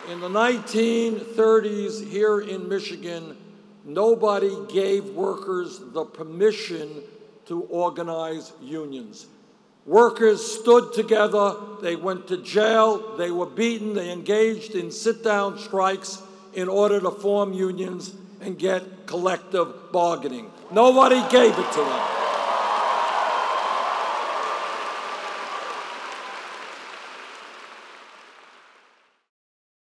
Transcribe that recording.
In the 1930s here in Michigan, nobody gave workers the permission to organize unions. Workers stood together, they went to jail, they were beaten, they engaged in sit-down strikes in order to form unions and get collective bargaining. Nobody gave it to them.